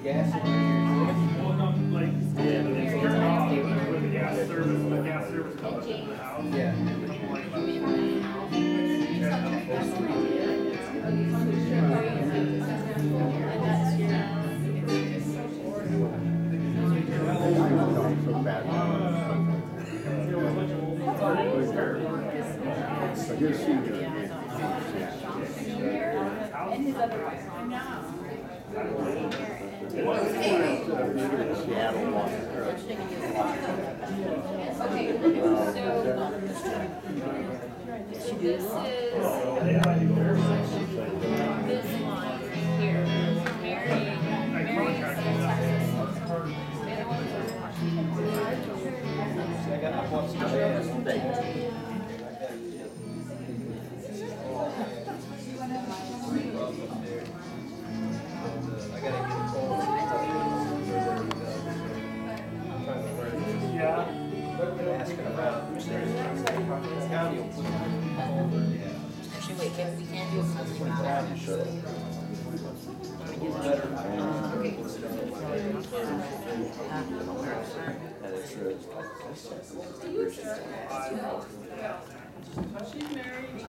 gas in here. Well, no, like, it's turned off with the gas service comes to the house. Yeah. And his other wife. Okay, so this is this line right here. Mary I got my what's the gas. I gotta get a call. Yeah. They're asking about county will put it on. Actually, wait, we can't do something about it. She's married.